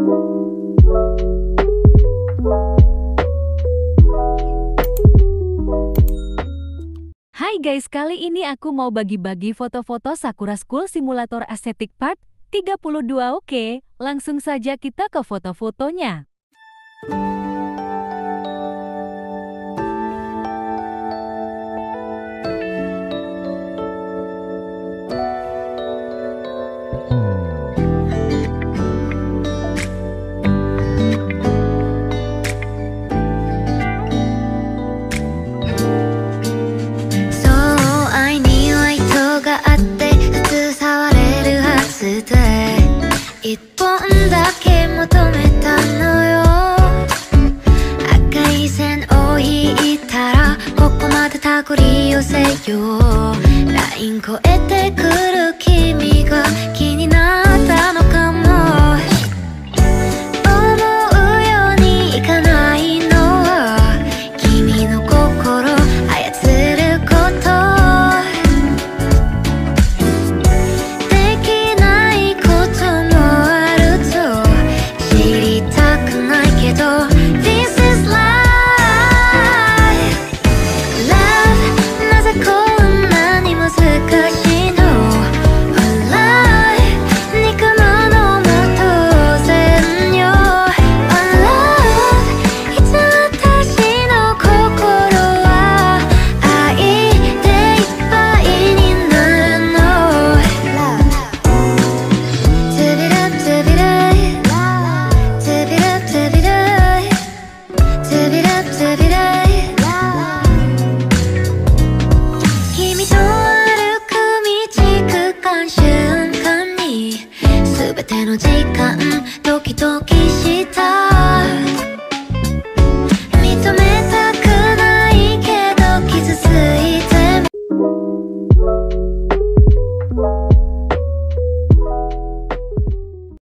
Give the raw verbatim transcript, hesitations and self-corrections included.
Hai guys, kali ini aku mau bagi-bagi foto-foto Sakura School Simulator Aesthetic Part tiga puluh dua. Oke, langsung saja kita ke foto-fotonya. 一本だけ求めたのよ。赤い線を引いたらここまで手繰り寄せよう。ライン越えてくる君が気になったのかも。思うようにいかないのは君の心操ること。時間ドキドキ